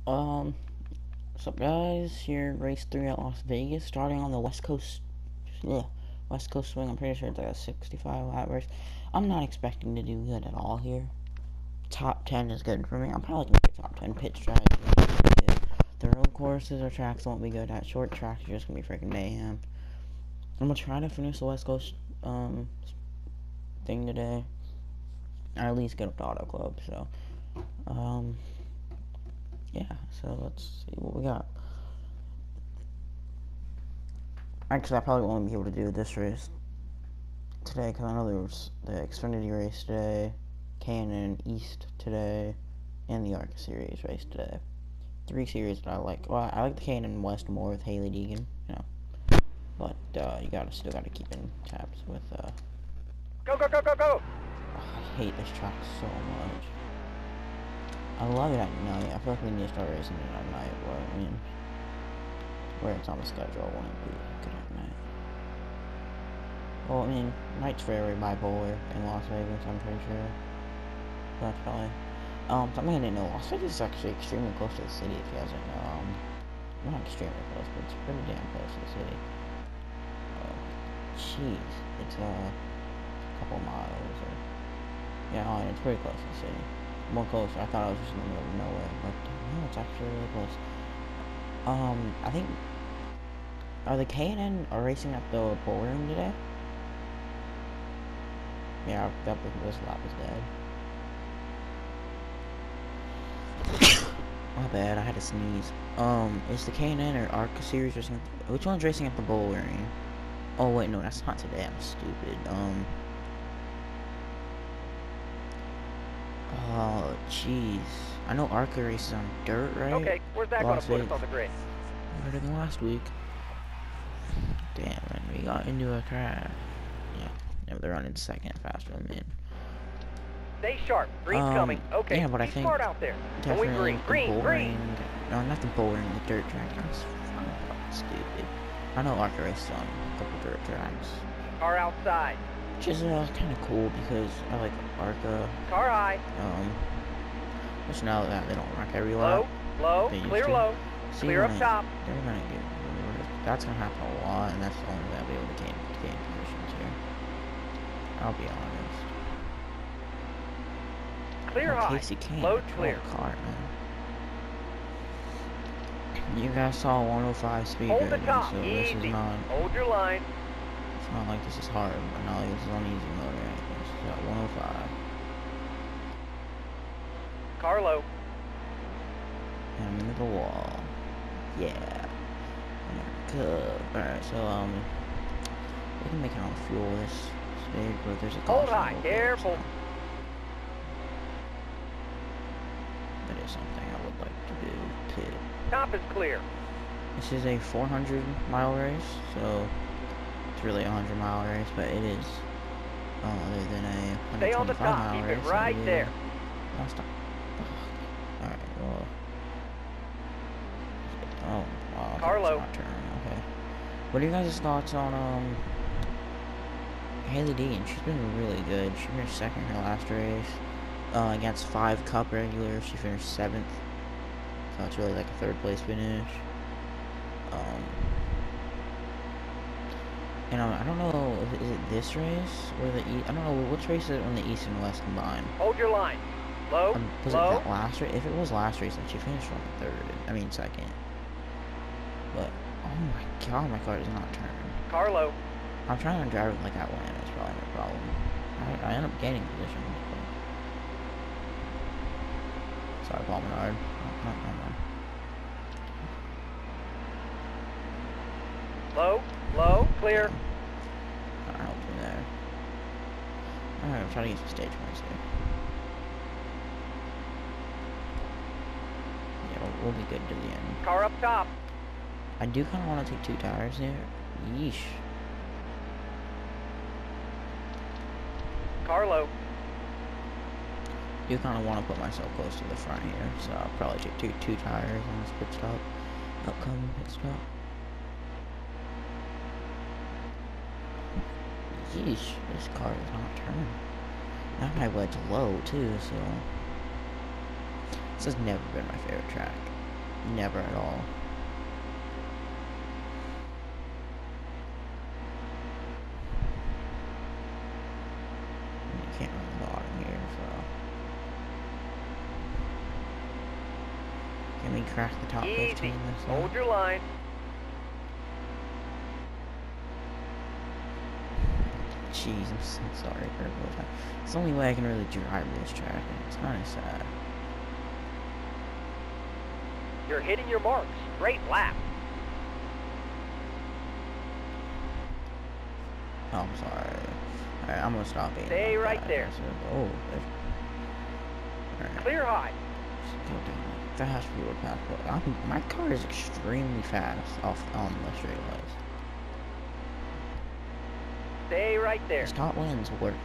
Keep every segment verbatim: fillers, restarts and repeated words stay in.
Um, what's up, guys? Here, race three at Las Vegas, starting on the West Coast. Yeah, West Coast swing. I'm pretty sure it's like a sixty-five lap race. I'm not expecting to do good at all here. Top ten is good for me. I'm probably gonna get top ten pit strategy. The road courses or tracks won't be good. At short tracks, are just gonna be freaking mayhem. I'm gonna try to finish the West Coast um thing today. Or at least get up to Auto Club. So, um. Yeah, so let's see what we got. Actually, I probably won't be able to do this race today because I know there was the Xfinity race today, Canon East today, and the ARCA Series race today. Three series that I like. Well, I like the Canon West more with Hailie Deegan, you know. But uh, you gotta still gotta keep in tabs with. Uh, go go go go go! Oh, I hate this track so much. I love it at night. I feel like we need to start racing it at night, but I mean, where it's on the schedule won't be good at night. Well, I mean, night's very bipolar in Las Vegas, I'm pretty sure. That's probably. Um, something I didn't know, Las Vegas is actually extremely close to the city, if you guys don't know. Um, not extremely close, but it's pretty damn close to the city. Oh, jeez. It's uh, a couple miles, or. Yeah, oh, it's pretty close to the city. More close. I thought I was just in the middle of nowhere, but no, it's actually really close. Um, I think. Are the K and N are racing at the ballroom today? Yeah, that this lap is dead. My bad, I had to sneeze. Um, is the K and N or ARCA Series racing? Which one's racing at the ballroom? Oh wait, no, that's not today. I'm stupid. Um. Oh, jeez. I know ARCA races on dirt, right? Okay, where's that going to put us on the grid? Better than last week. Damn, man, we got into a crash. Yeah, yeah, they're running second faster than me. Stay sharp. Green's um, coming. Okay, yeah, but I be think smart out there. Definitely green, the green, bowling, green. No, not the bowling, the dirt track. That's fucking stupid. I know ARCA races on a couple dirt tracks. Car outside. Which is uh, kind of cool because I like ARCA. Car high. Um, which now that they don't rock every lap. Low, low, clear low. See, clear up top. They're gonna get. That's gonna happen a lot, and that's the only way I'll be able to gain, gain positions here. I'll be honest. Clear oh, high. Casey Kane. Low clear. Car, man. You guys saw one oh five speed Hold the rating, top. so Easy. this is not. Hold your line. It's not like this is hard. But no, this is on easy mode right here. This is at one oh five. Car low. And into the wall. Yeah. Good. Alright, so, um, we can make it on fuel this stage, but there's a Hold high, careful. So that is something I would like to do, too. Top is clear. This is a four hundred mile race, so it's really a one hundred mile race, but it is, uh, other than a Stay on the top, mile keep race, it right it there. I'll stop. Alright, well. Oh, wow. Carlo. Okay. What are you guys' thoughts on, um, Hailie Deegan? She's been really good. She finished second in her last race. Uh, against five Cup regulars, she finished seventh. So it's really like a third place finish. Um, and um, I don't know, is it, is it this race? Or the East? I don't know, which race is it when the East and West combined? Hold your line. Low, um, was low. it that last race? If it was last race, then she finished on the third. I mean, second. But, oh my god, my car does not turn. Car low. I'm trying to drive it like Atlanta, it's probably no problem. I, I end up gaining positions, but... Sorry, Paul Menard. No, no, no, no. Low, low, clear. I'll help you there. Alright, I'm trying to get some stage points here. Yeah, we'll, we'll be good to the end. Car up top. I do kind of want to take two tires here. Yeesh. Car low. I do kind of want to put myself close to the front here, so I'll probably take two two tires on this pit stop. Upcoming pit stop. Yeesh, this car is not turning. Now my wedge low too, so this has never been my favorite track. never at all. You can't run the bottom here, so. Can we crack the top Easy. fifteen this Hold your line. Jeez, I'm so sorry for everyone. It's the only way I can really drive this track, and it's kind of sad. You're hitting your marks. Great lap. Oh, I'm sorry. Alright, I'm gonna stop being Stay like right that. there. So, oh, alright. Clear high. Just go down like fast forward past. But I'm, my car is extremely fast off on the straightaways. Stay right there. This top lane's working.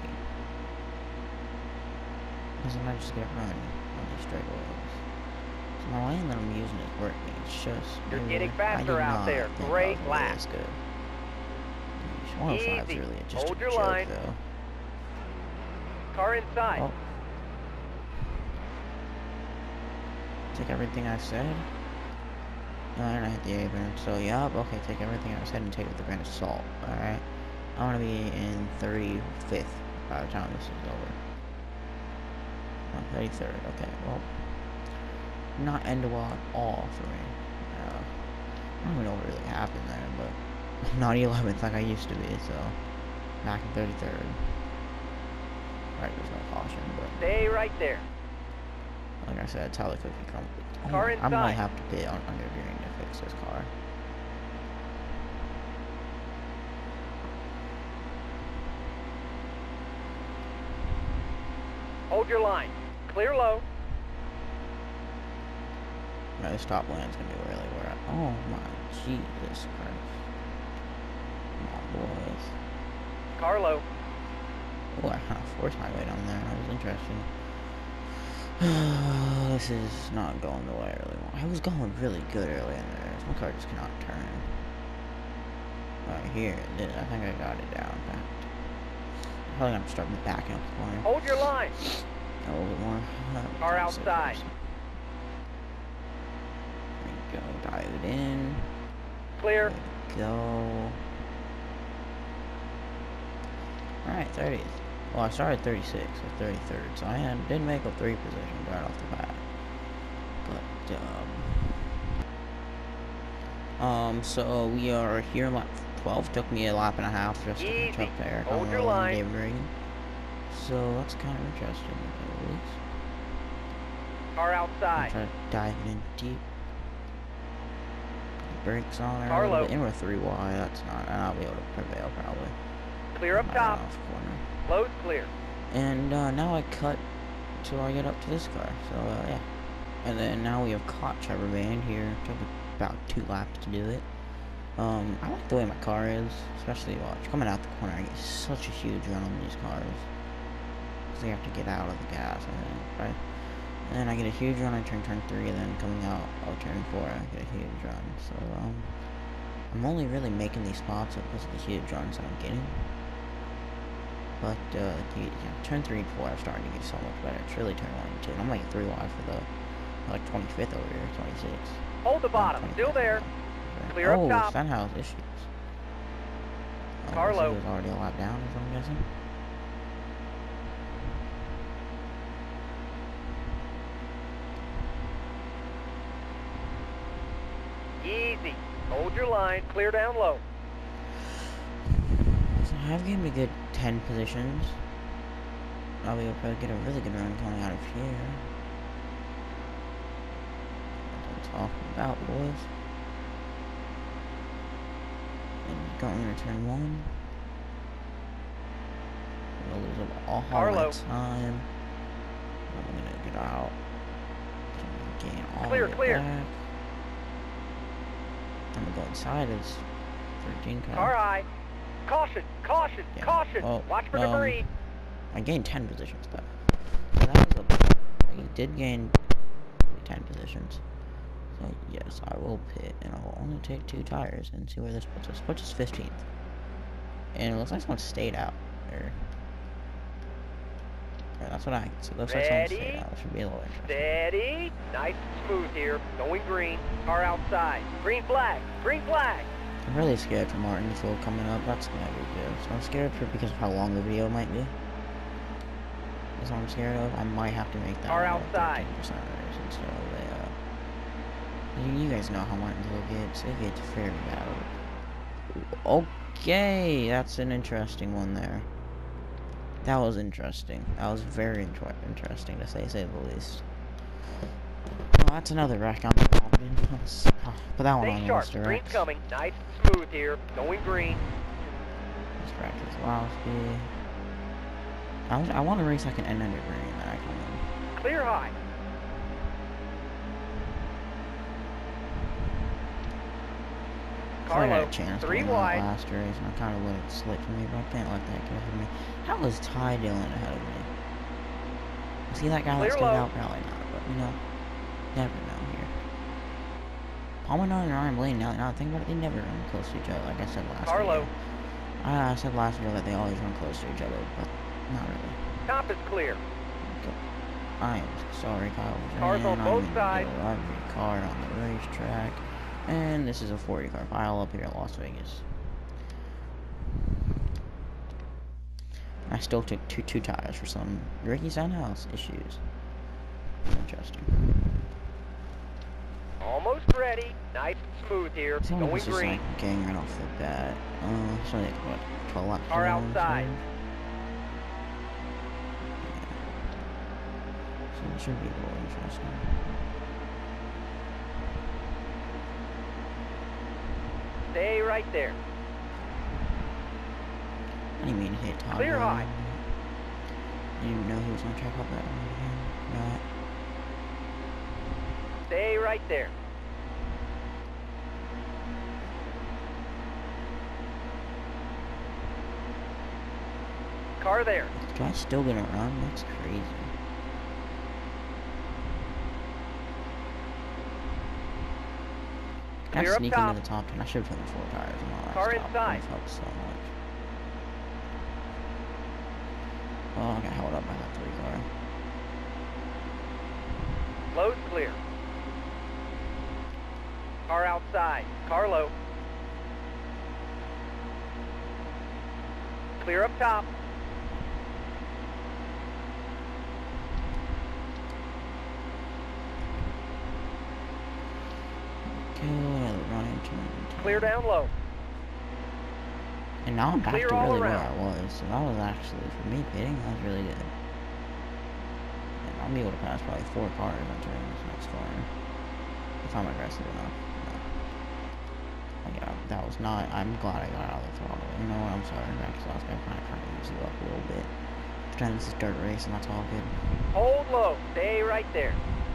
Doesn't I just get run on these straightaways? So my lane that I'm using is working. It's just You're maybe getting I faster did out not there. think Great I was lap. this good. one oh five is Easy. really just Hold a your joke, line. though. Car inside. Oh. Take everything I said. No, and I hit the apron. So, yup, okay, take everything I said and take it with a grain of salt, alright? I want to be in thirty-fifth by the time this is over. Oh, thirty-third, okay, well. Not end well at all for me. Uh, I don't even know what really happened there, but I'm not eleventh like I used to be, so. Back in thirty-third. Right, there's no caution, but. Stay right there. Like I said, it's how the cookie crumbles. Oh, Car I might inside. have to pit on under green to fix this car. Hold your line. Clear low. Right, this top lane's gonna be really where I. Oh my Jesus Christ. Come on, boys. Car low. Oh, I kind of forced my way down there. That was interesting. This is not going the way I really want. I was going really good early in there. My car just cannot turn. Right here, it did. I think I got it down. In fact, I'm probably gonna start backing up the corner. Hold your line. A little bit more. Car outside. There we go. Dive it in. Clear. There we go. Alright, thirtieth. Well, I started thirty-sixth or thirty-third, so I had, did make up three positions right off the bat. But, um... Um, so we are here in lap twelve. Took me a lap and a half just to catch Easy. up there. Hold Coming your along line. David Reagan. So that's kind of interesting, at least. Car I'm outside. trying to dive it in deep. Brakes on Car her a little low. bit. And we're three wide. That's not. I'll be able to prevail probably. Clear up Right top. off corner. Load clear. And uh, now I cut till I get up to this car. So uh, yeah. And then now we have caught Trevor Van here. Took about two laps to do it. Um, I like the way my car is, especially watch coming out the corner. I get such a huge run on these cars. Cause they have to get out of the gas, I think, right? And then I get a huge run on turn turn three, and then coming out of turn four, I get a huge run. So um, I'm only really making these spots up because of the huge runs that I'm getting. But uh, the, yeah, turn three and four are starting to get so much better. It's really turn one and two. And I'm like three wide for the like twenty-fifth over here, twenty-sixth. Hold the bottom. Still there. Clear oh, up top. Stenhouse issues. Oh, Car so low. he was already a lap down, is what I'm guessing. Easy. Hold your line. Clear down low. So I've given me good ten positions. I'll be able to probably get a really good run coming out of here. That's what I'm talking about, boys. And going into turn one. We'll lose all Carlo. my time. I'm gonna get out. Gonna gain all Clear, the way clear. back. I'm gonna go inside his thirteen car. Car high. Caution. Caution. Yeah. Caution. Oh, Watch for um, debris. I gained ten positions though. So that was a, I did gain ten positions. So yes, I will pit, and I will only take two tires and see where this puts us. Puts us fifteenth. And it looks like someone stayed out there. Yeah, that's what I. So it looks like someone's Ready? straight out. It should be a little interesting. Steady. Nice and smooth here. Going green. Car outside. Green flag. Green flag. I'm really scared for Martinsville coming up. That's gonna be good. So I'm scared for because of how long the video might be. That's what I'm scared of. I might have to make that Car outside. thirteen percent race instead of a. Uh, you, you guys know how Martinsville gets. It gets very bad. Okay, that's an interesting one there. That was interesting. That was very inter interesting to say, say the least. Well, that's another wreck I'm in. Oh, put that one Stay on the sharp. list of Green's wrecks. coming. Nice and smooth here. Going green. This wreck is Wowski. I, was, I want to race like an end under green that I can win. Clear high. I had Carlo, a chance three to win that wide. last race, and I kind of let it slip from me, but I can't let that get ahead of me. How was Ty Dillon ahead of me? Was he that guy Clear that stood low. out? Probably not, but you know, never know here. Palmer and Ryan Blaney, now, now I think about it, they never run close to each other, like I said last Carlo. video. I, I said last video that they always run close to each other, but not really. Top is clear. Okay. I am sorry, Kyle. Cars on I'm both in sides. the every car on the racetrack. And this is a forty car pile up here in Las Vegas. I still took two two tires for some Ricky Stenhouse issues. Interesting. Almost ready. Nice and smooth here. Someone Going was just green. like getting right off the bat. Uh, so like what, twelve laps? Car ago, outside. So, yeah. So it should be a little interesting. Stay right there. I didn't mean to hit Todd. Clear Brown. high. I didn't even know he was gonna track up that one again. Not. Stay right there. Car there. This guy's still gonna run? That's crazy. I Clear up sneak top. into the top ten. I should have put the four tires on all that Car stuff. inside. It helped so much. Oh, I got held up by that three car. Low's clear. Car outside. Car low. Clear up top. Okay, another Ryan turn. Clear down low. And now I'm back Clear to all really where around. I was. So that was actually, for me, pitting, that was really good. And I'll be able to pass probably four cars entering this next corner. If I'm aggressive enough. No. I got, that was not, I'm glad I got out of the throttle. You know what, I'm sorry, Max Last guy kind of trying to use you up a little bit. Pretend this is dirt race and that's all good. Hold low. Stay right there.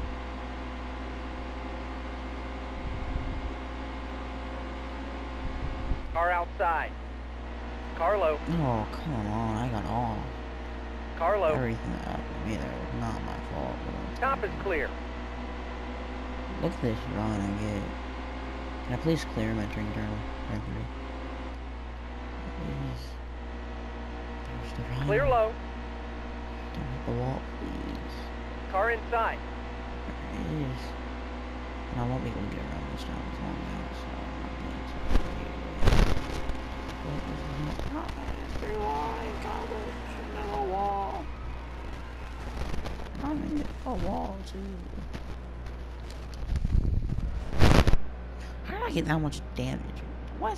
Car outside. Car low. Oh, come on, I got all. Car low. Everything that happened to me there was not my fault. But Top is clear. look at this run I get. Can I please clear him entering turn turn three? Please. There's the run. Clear low. Don't hit the wall, please. Car inside. There it is. And I won't be able to get around this time as long now, so I'm not doing it. But this is not. It's too wide, college. Another wall. I'm in a wall, too. How did I get that much damage? What?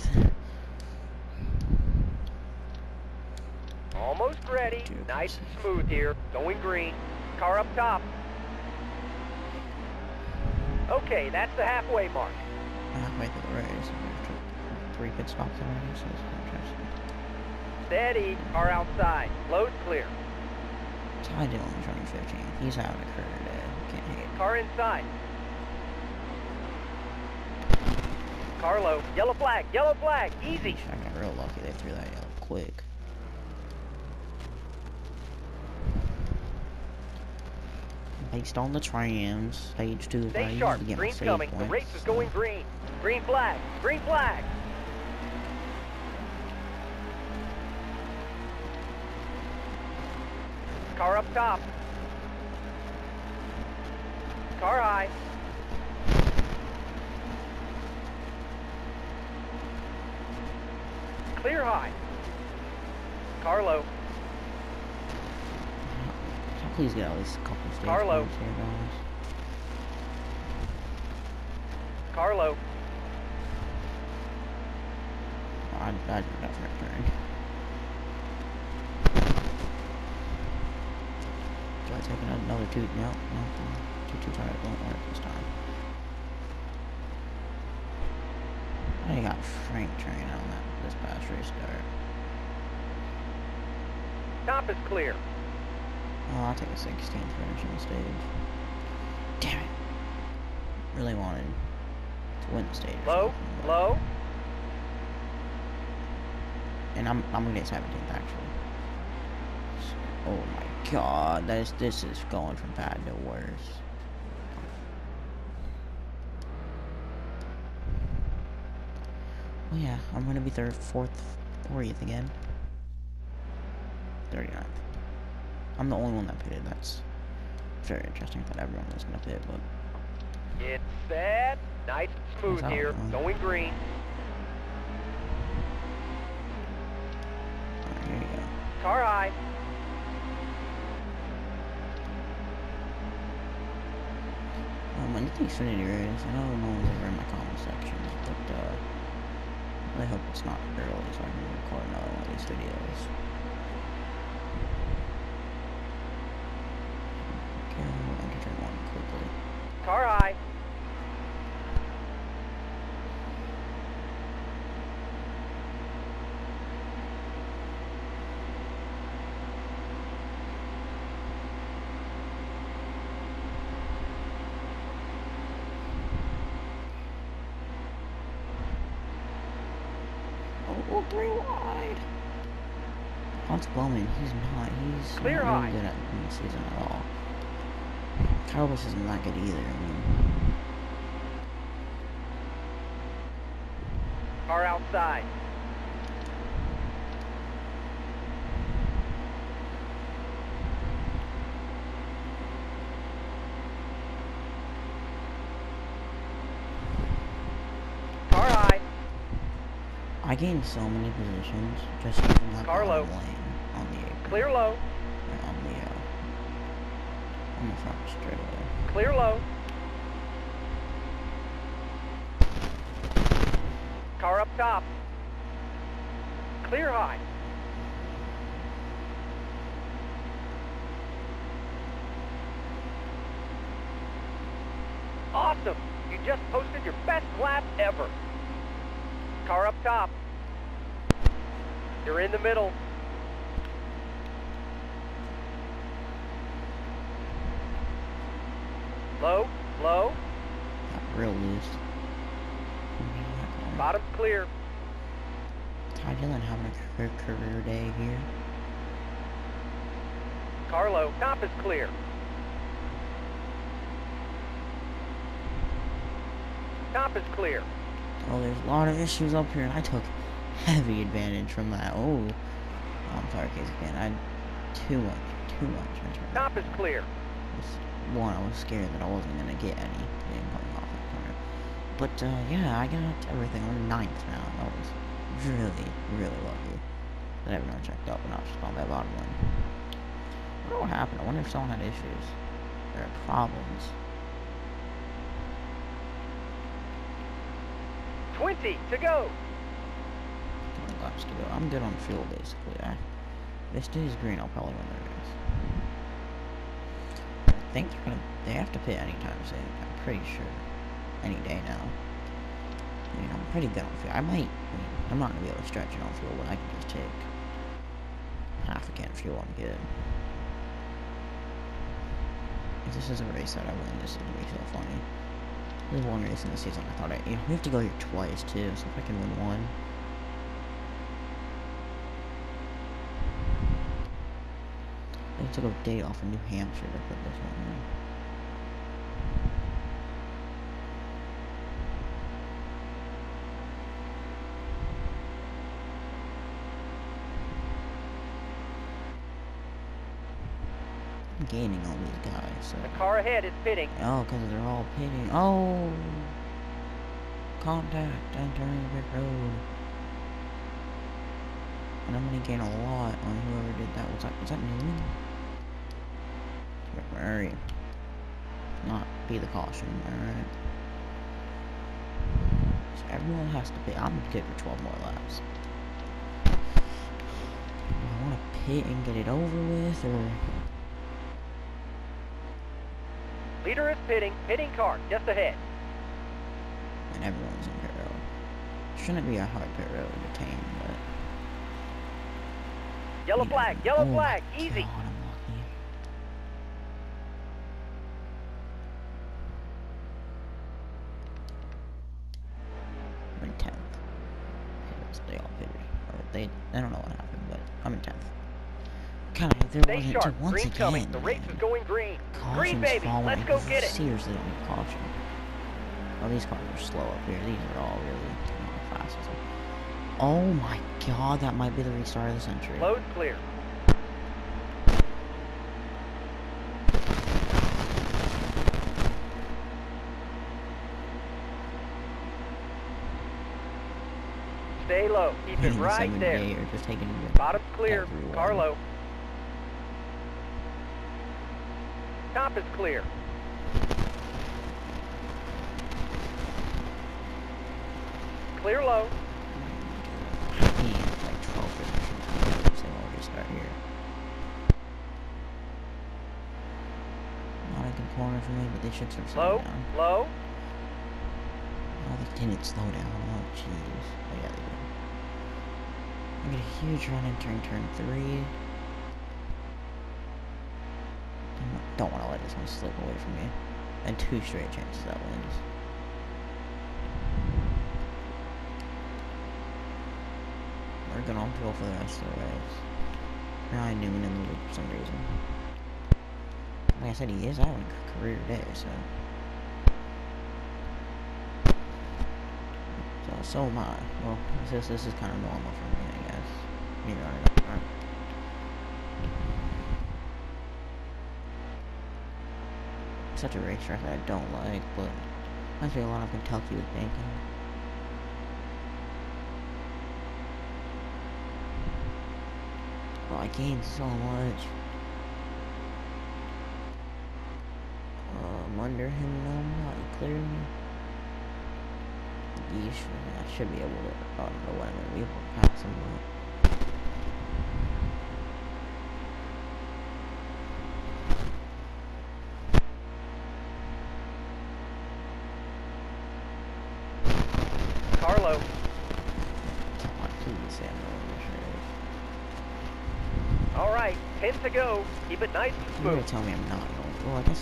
Almost ready. Dude. Nice and smooth here. Going green. Car up top. Okay, that's the halfway mark. Halfway through the race, we took three pit stops already, so it's interesting. Steady. Car outside. Low's clear. Ty Dillon's running fifteen. He's having a career day. Can't hate. Car inside. Car low. Yellow flag. Yellow flag. Easy. I got real lucky they threw that yellow quick. Based on the trams, page two is where I Stay usually sharp. get my Green's save coming. The points, race is so- going green. Green flag. Green flag. Car up top. Car high. Clear high. Car low. Please get at least a couple stage Car low. points here, guys. Car low. Oh, I, I did that for a turn. Try taking another two. No, no, two two tires won't work this time. I got Frank train on that this past restart. Top is clear. Oh, I'll take a sixteenth finish on the stage. Damn it. Really wanted to win the stage. Low, low. And I'm I'm gonna get seventeenth actually. So, oh my god, that is this is going from bad to worse. Well, yeah, I'm gonna be third, fourth, fortieth again. thirty-ninth. I'm the only one that pitted. That's very interesting. I thought everyone was gonna pit, but It's set. Nice and smooth That's here. out, Going green. alright, here you go. Car high. Um, I need the Xfinity race. I know no one's ever in my comment sections, but uh, I really hope it's not early so I can record another one of these videos. Okay, we'll enter turn one quickly. Car high. Oh, three wide. Hans Bowman, he's not, he's Clear not high. really good at the season at all. Kyle Busch isn't that good either, I mean. Car outside. Car high. I gained so many positions just using that Car low. bottom lane on the apron. Clear low. Or on the, uh, on the front straightaway. Clear low. Car up top. Clear high. Awesome! You just posted your best lap ever. Car up top. You're in the middle. Low, low. Got real loose. Bottom's clear. Ty Dillon having a career, career day here. Car low. Top is clear. Top is clear. Oh, there's a lot of issues up here, and I took heavy advantage from that. Oh, I'm sorry, Casey. Again, I too much, too much. I turned Top is clear. One, I was scared that I wasn't gonna get anything coming off that corner. But uh, yeah, I got everything. I'm ninth now. I was really, really lucky that everyone checked up and I was just on that bottom lane. I wonder what happened. I wonder if someone had issues or problems. twenty to go. twenty laps to go. I'm good on fuel basically. I, if this is green, I'll probably win the race. I think they're gonna. They have to pit anytime soon. I'm pretty sure. Any day now. I mean, I'm pretty good on fuel. I might. I mean, I'm not gonna be able to stretch it on fuel, but I can just take half a can of fuel. I'm good. If this is a race that I win, this is gonna be so funny. There's one race in the season I thought I. You know, we have to go here twice too. So if I can win one. They took a day off in New Hampshire to put this one in. gaining all these guys, so... The car ahead is pitting. Oh, because they're all pitting. Oh! Contact entering pit road. And I'm gonna gain a lot on whoever did that. Was that, was that Newman? Hurry. Not be the caution, alright. So everyone has to pit. I'm good for twelve more laps. I want to pit and get it over with, or... Leader is pitting. Pitting car just ahead. And everyone's in pit road. Shouldn't be a hard pit road to tame, but... Yellow you flag. know. Yellow Oh flag. my Easy. God, I'm lucky. I'm in tenth. They all pitted. Or they, I don't know what happened, but I'm in tenth. God, there Stay wasn't sharp. to once Green's again. coming. The race man. is going green. Caution's Green, baby. following. Let's go get it. Seriously, I need caution. Oh, these cars are slow up here. These are all really not fast. Oh my God, that might be the restart of the century. Load clear. Stay low. Keep it right there. Or just taking it Bottom's clear. everyone. Car low. Top is clear. Clear low. He has like twelve positions. So we'll restart here. Not a good corner for me, but they should start slowing Low. down. Low. Oh, they didn't slow down. Oh, jeez. Oh, yeah, they did. I get a huge run entering turn three. I don't want to let this one slip away from me. And two straight chances that wins. We're gonna go for the rest of the race. Now I knew him in the loop for some reason. Like I said, he is having a career day, so. So, so am I. Well, this, this is kind of normal for me, I guess. Me running up front. Such a racetrack that I don't like, but I feel a lot of Kentucky with banking. Oh, I gained so much. Uh, I'm under him now, not he cleared me. Yeesh, I should be able to, I don't know when I'm going to be able to pass him, but... Carlo. Come on, please say I'm going this race. All right. Ten to go. Keep it nice and You're smooth. gonna tell me I'm not going. Well, I guess...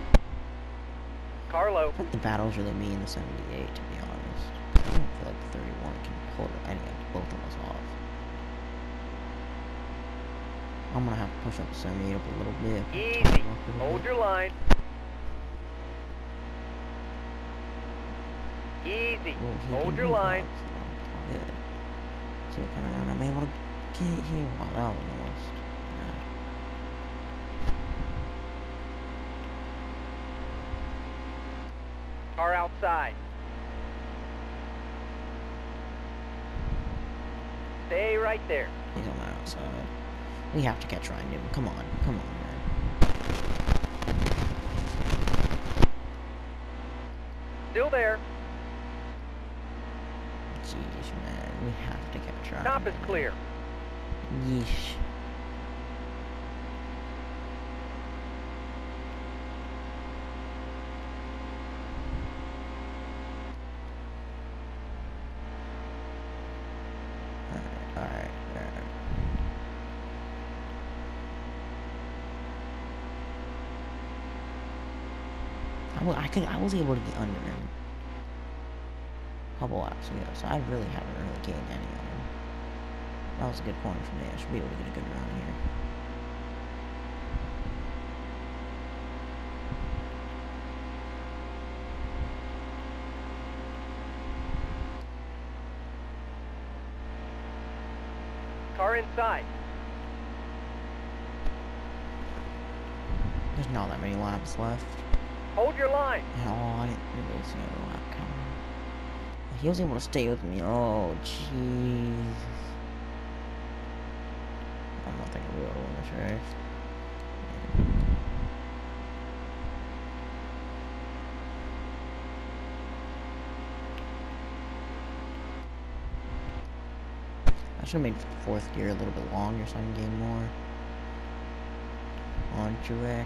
Carlo. I think the battle's really me in the seventy-eight, to be honest. I don't feel like the thirty-one can pull any of both of us off. I'm gonna have to push up the seventy-eight up a little bit. Easy. Hold your line. Easy. Well, he Hold can your move line. up, so good. See what kind of run I'm able to get here. Wow, that was almost bad. Car outside. Stay right there. He's on the outside. We have to catch Ryan Newman. Come on, come on, man. Still there. Jeez, man, we have to catch Ryan. Top is Newman. clear. Yeesh. Alright, alright, alright. I, wa- I could, I was able to get under him a couple laps ago, so I really haven't really gained any on him. That was a good corner for me. I should be able to get a good run here. Car inside. There's not that many laps left. Hold your line. Oh, I didn't really see a lap coming. He was able to stay with me. Oh, jeez. I don't think I'll be able to win this race. I should have made fourth gear a little bit longer so I can gain more on Truex.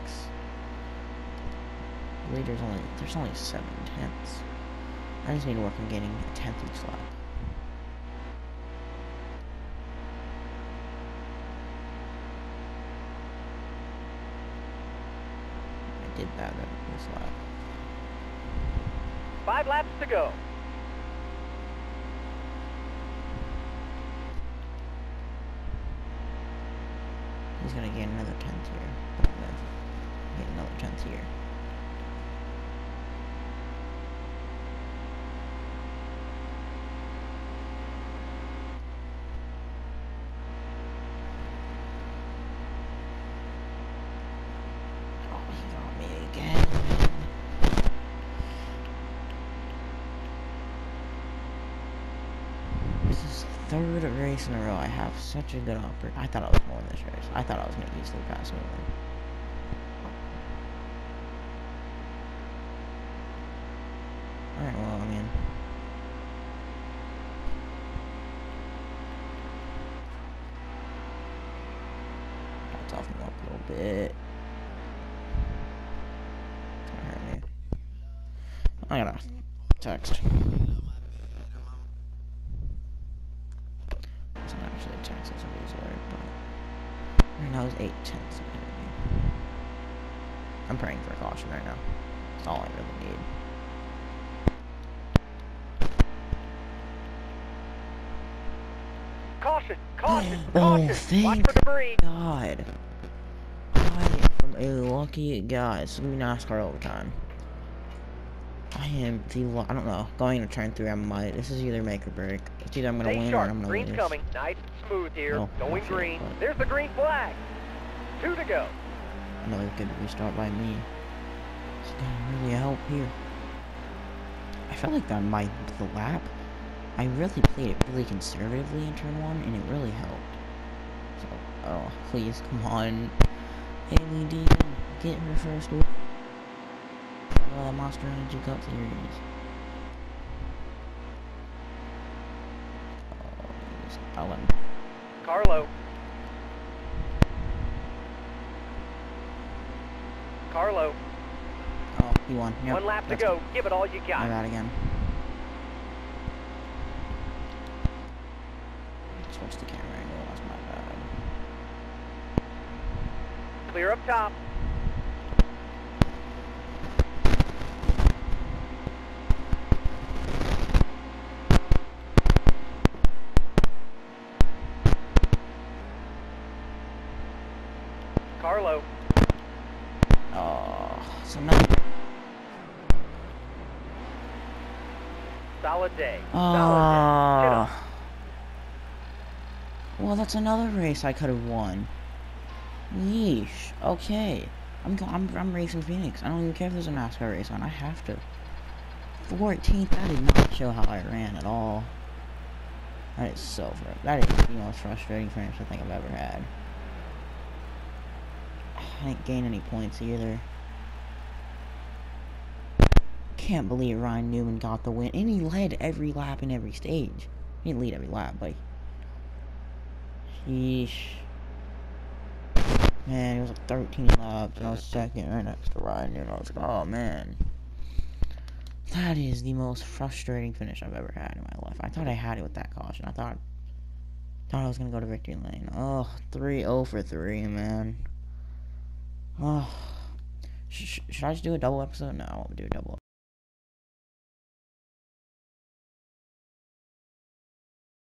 Leader's only there's only seven tenths. I just need to work on gaining a tenth each lap. I did that this lap. Five laps to go. He's gonna gain another tenth here. But I'm gonna get another tenth here. Oh, he got me again. This is the third race in a row. I have such a good opportunity. I thought I was going to win this race. I thought I was going to easily pass him. Alright, well, I mean... I'll toughen him up a little bit. It's gonna hurt me. I gotta text. It's not actually a text, it's a newsletter, but... Right now it's eight tenths ahead of me. I'm praying for a caution right now. That's all I really need. Caution, caution, Oh, caution. Watch thank for debris. God. I am a lucky guy. It's gonna be NASCAR overtime. I am the lu- I don't know. Going to turn three, I might. This is either make or break. It's either I'm gonna Stay win sharp. or I'm gonna Green's lose. coming. Nice and smooth here. Oh, Going okay, green. but- There's the green flag. Two to go. Another good restart by me. It's gonna really help here. I felt like that might the lap. I really played it really conservatively in turn one, and it really helped. So, oh, please, come on. Haley D, get her first win. Uh, Monster Energy Cup Series. Oh, please. I'll let him. Carlo. Carlo. Oh, he won. Yep, One lap to that's go. Give it all you My got. bad again. Switch the camera angle, that's my bad. Clear up top. Carlo. Oh, so now. Solid day. Solid day. Get up. Oh. Well, that's another race I could have won. Yeesh. Okay. I'm go I'm I'm racing Phoenix. I don't even care if there's a NASCAR race on. I have to. fourteenth. That did not show how I ran at all. That is so fr that is the most frustrating finish I think I've ever had. I didn't gain any points either. Can't believe Ryan Newman got the win, and he led every lap in every stage. He didn't lead every lap, but sheesh. Man, it was like thirteen laps, and I was second right next to Ryan Newman. I was like, oh man. That is the most frustrating finish I've ever had in my life. I thought I had it with that caution. I thought, thought I was gonna go to victory lane. Oh, three oh for three, man. Oh, sh should I just do a double episode? No, I won't do a double.